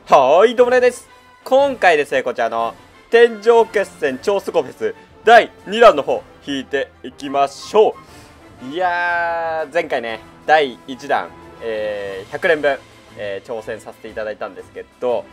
はい、どうもねです。今回ですね、こちらの天井決戦超スゴフェス第2弾の方、引いていきましょう。いやー、前回ね、第1弾、100連分、挑戦させていただいたんですけど、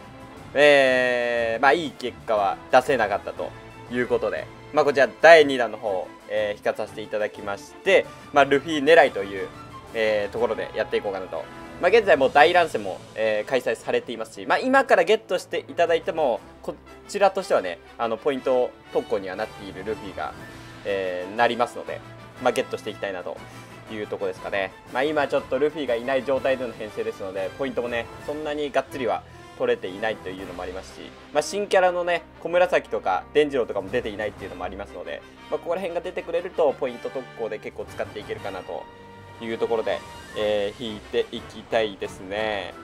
まあいい結果は出せなかったということで、まあこちら第2弾の方、引かさせていただきまして、まあルフィ狙いという、ところでやっていこうかなと。まあ現在もう大乱戦も、開催されていますし、まあ今からゲットしていただいても、こちらとしてはね、ポイント特攻にはなっているルフィが、なりますので、まあゲットしていきたいなというところですかね。まあ今ちょっとルフィがいない状態での編成ですので、ポイントもね、そんなにがっつりは取れていないというのもありますし、まあ、新キャラのね、小紫とか伝次郎とかも出ていないっていうのもありますので、まあ、ここら辺が出てくれると、ポイント特攻で結構使っていけるかなというところで、引いていきたいですね。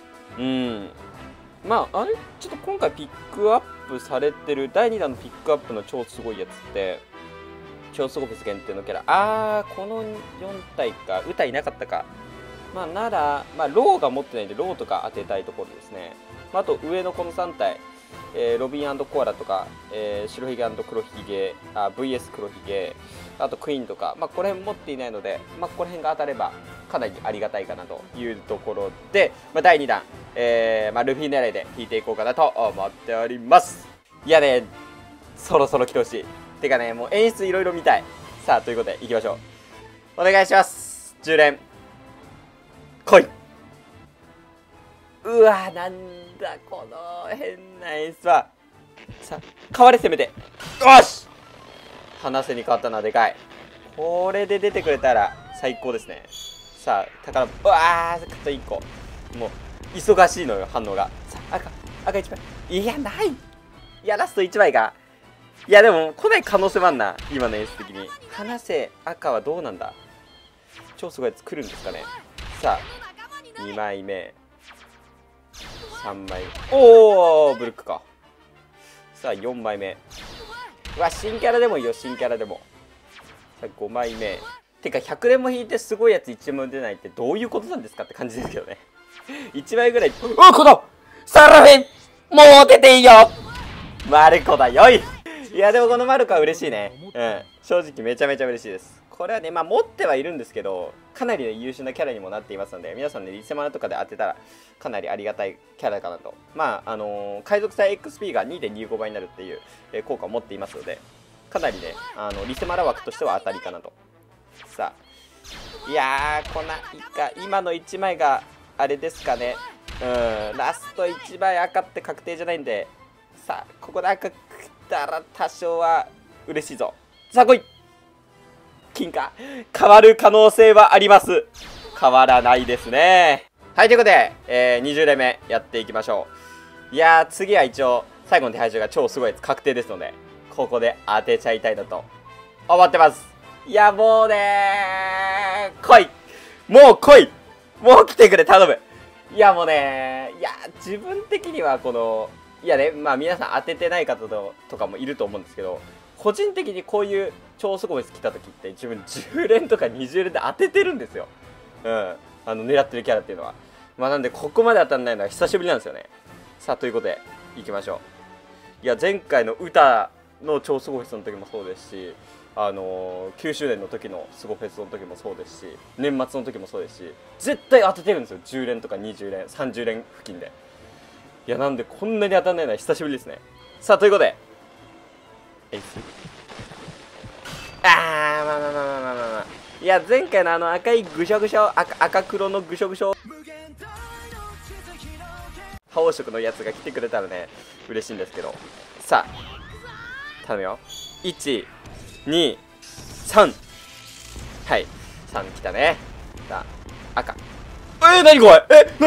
まあ、あれちょっと今回ピックアップされてる、第2弾のピックアップの超すごいやつって、超すごフェス限定のキャラ、この4体か、歌いなかったか。まあ、なら、まあ、ローが持ってないんで、ローとか当てたいところですね。まあ、あと、上のこの3体、ロビン&コアラとか、白ひげ&黒ひげ、VS 黒ひげ、あとクイーンとか、まあ、これ持っていないので、まあ、この辺が当たれば、かなりありがたいかなというところで、まあ、第2弾、まあ、ルフィ狙いで引いていこうかなと思っております。いやね、そろそろ来てほしい。てかね、もう演出いろいろ見たい。さあ、ということで、いきましょう。お願いします。10連。来いうわ、なんだこの変な演出は。さあ、変われ攻めて。よし話せに変わったのはでかい。これで出てくれたら最高ですね。さあ、宝、うわー、あと1個。もう、忙しいのよ、反応が。さあ、赤1枚。いや、ない。いや、ラスト1枚が。いや、でも、来ない可能性もあんな。今の演出的に。話せ、赤はどうなんだ。超すごいやつ来るんですかね。さあ、2枚目。3枚目。おー、ブルックか。さあ、4枚目。うわ、新キャラでもいいよ、新キャラでも。さあ、5枚目。てか、100連も引いてすごいやつ1枚も出ないってどういうことなんですかって感じですけどね。1枚ぐらい。このサラフィンもう出ていいよマルコだよい。いや、でもこのマルコは嬉しいね。正直めちゃめちゃ嬉しいです。これはね、まあ持ってはいるんですけど、かなり、ね、優秀なキャラにもなっていますので、皆さんね、リセマラとかで当てたら、かなりありがたいキャラかなと。まあ、海賊祭 XP が 2.25 倍になるっていう、効果を持っていますので、かなりね、リセマラ枠としては当たりかなと。さあ。いやー、今の1枚が、あれですかね。ラスト1枚赤って確定じゃないんで、さあ、ここで赤くったら多少は嬉しいぞ。さあ、来い金か変わる可能性はあります。変わらないですね。はい、ということで、20連目やっていきましょう。いやー、次は一応、最後の手配中が超すごいやつ確定ですので、ここで当てちゃいたいなと思ってます。いや、もうねー、来いもう来いもう来てくれ、頼む。いや、もうねー、いや、自分的にはこの、いやね、まあ皆さん当ててない方とかもいると思うんですけど、個人的にこういう超すごい来た時って自分10連とか20連で当ててるんですよ。狙ってるキャラっていうのは。まあなんでここまで当たんないのは久しぶりなんですよね。さあ、ということで、いきましょう。いや、前回の歌の超すごいフェスの時もそうですし、9周年の時のスゴフェスの時もそうですし、年末の時もそうですし、絶対当ててるんですよ。10連とか20連、30連付近で。いや、なんでこんなに当たんないのは久しぶりですね。さあ、ということで、まあ。いや、前回の赤いぐしょぐしょ、赤黒のぐしょぐしょ、覇王色のやつが来てくれたらね、嬉しいんですけど。さあ、頼むよ。1、2、3。はい、3来たね。さあ、赤。何これ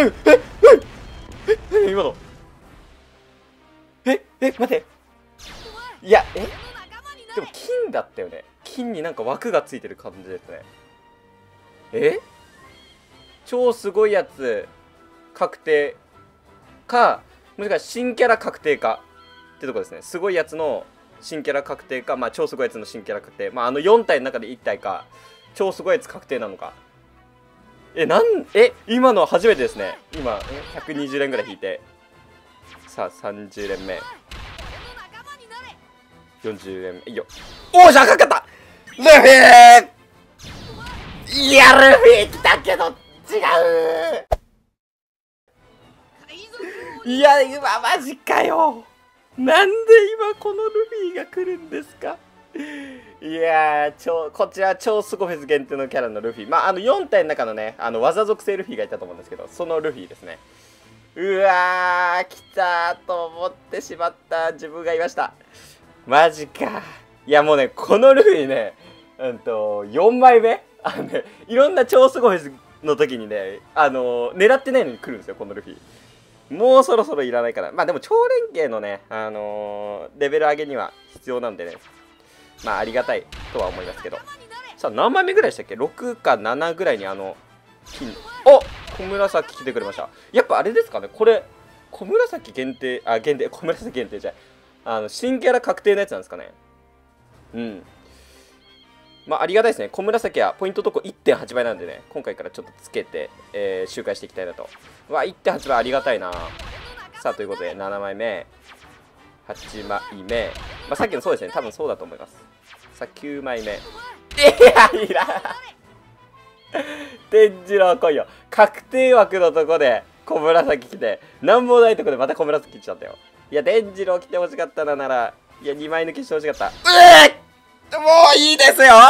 何今の。待って。いや、でも金だったよね。金になんか枠がついてる感じですね。超すごいやつ確定か、もしくは新キャラ確定かってとこですね。すごいやつの新キャラ確定か、まあ超すごいやつの新キャラ確定。まあ4体の中で1体か、超すごいやつ確定なのか。 今の初めてですね。今、120連ぐらい引いて。さあ、30連目。40連目。いいよ。おー、じゃあかかったルフィいや、ルフィ来たけど、違ういや、今、マジかよなんで今、このルフィが来るんですかいやー、こちら超スゴフェス限定のキャラのルフィ。まあ、4体の中のね、技属性ルフィがいたと思うんですけど、そのルフィですね。うわー、来たーと思ってしまった自分がいました。マジか。いや、もうね、このルフィね、4枚目いろんな超スゴフェスの時にね、狙ってないのに来るんですよ、このルフィ。もうそろそろいらないかな。まあでも超連携のね、レベル上げには必要なんでね。まあありがたいとは思いますけど。さあ何枚目ぐらいでしたっけ ?6 か7ぐらいに金。お小紫来てくれました。やっぱあれですかねこれ、小紫限定、小紫限定じゃない。新キャラ確定のやつなんですかね。うん。まあありがたいですね。小紫はポイントとこ 1.8 倍なんでね、今回からちょっとつけて、周回していきたいなと。1.8 倍ありがたいな。さあということで7枚目。8枚目。まあさっきのそうですね。多分そうだと思います。さあ9枚目。いらん。天次郎来いよ。確定枠のとこで小紫来て、なんもないとこでまた小紫来ちゃったよ。いや、天次郎来てほしかったなら、いや、2枚抜きしてほしかった。もういいですよ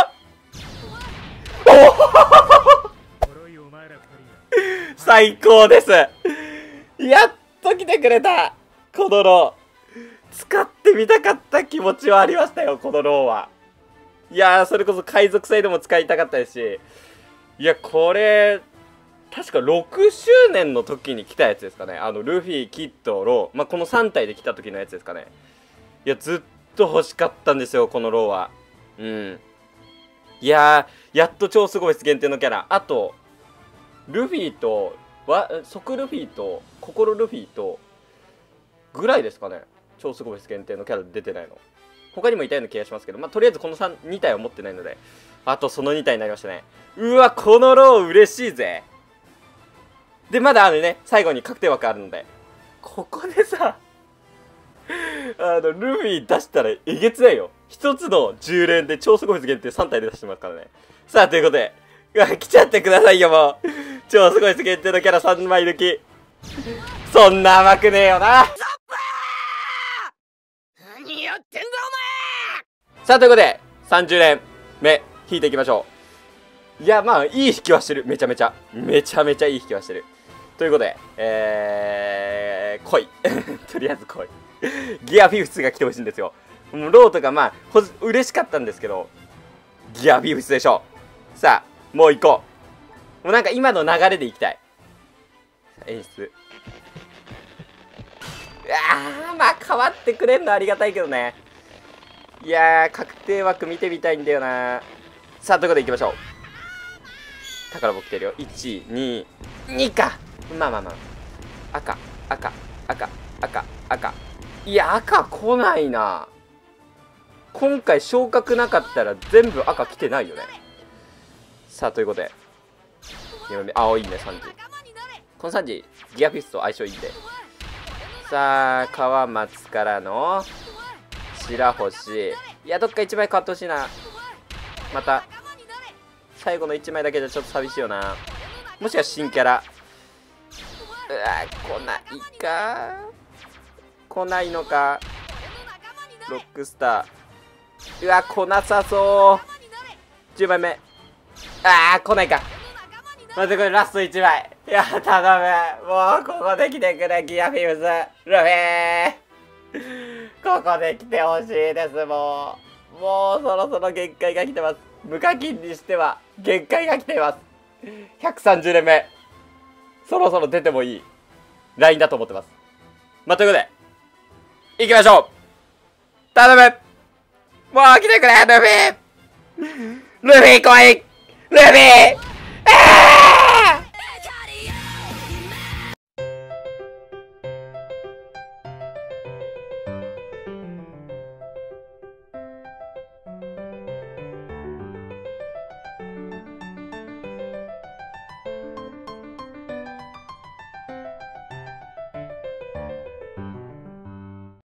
最高です。やっと来てくれたこのロー。使ってみたかった気持ちはありましたよ、このローは。いやー、それこそ海賊祭でも使いたかったですし、いや、これ、確か6周年の時に来たやつですかね。ルフィ、キッド、ロー。まあ、この3体で来た時のやつですかね。いや、ずっと欲しかったんですよ、このローは。うん。いやー、やっと超すごい限定のキャラ。あと、ルフィと、即ルフィと、心ルフィと、ぐらいですかね。超すごい限定のキャラ出てないの。他にもいたような気がしますけど、まあ、とりあえずこの2体は持ってないので、あとその2体になりましたね。うわ、このロー嬉しいぜ。で、まだ最後に確定枠あるので、ここでさ、ルフィ出したらえげつないよ。一つの10連で超すごい限定3体で出してますからね。さあ、ということで、来ちゃってくださいよ、もう。超すごい限定のキャラ3枚抜き。そんな甘くねえよな。何やってんだお前。さあ、ということで、30連目、引いていきましょう。いや、まあ、いい引きはしてる。めちゃめちゃいい引きはしてる。ということで、来い。とりあえず来い。ギアフィフスが来てほしいんですよ。もうローとかまあ、嬉しかったんですけど、ギアフィフスでしょ。さあ、もう行こう。もうなんか今の流れで行きたい。演出。まあ変わってくれんのありがたいけどね。いやー、確定枠見てみたいんだよな。さあ、ということで行きましょう。宝箱来てるよ。1、2、2か。まあまあまあ。赤。いや、赤来ないな。今回昇格なかったら全部赤来てないよね。さあ、ということで。青いね、3時。この3時、ギアフィスと相性いいんで。さあ、川松からの白星。いや、どっか1枚変わってほしいな。また、最後の1枚だけじゃちょっと寂しいよな。もしくは新キャラ。来ないか。来ないのか。ロックスター。来なさそう。10枚目。来ないか。待って、これラスト1枚。いや、頼む。もう、ここで来てくれ、ギアフィフス。ルフィここで来てほしいです、もう。もう、そろそろ限界が来てます。無課金にしては、限界が来ています。130連目。そろそろ出てもいいラインだと思ってます。まあ、ということで、行きましょう。頼む。もう来てくれ、ルフィ。ルフィ来い。ルフィ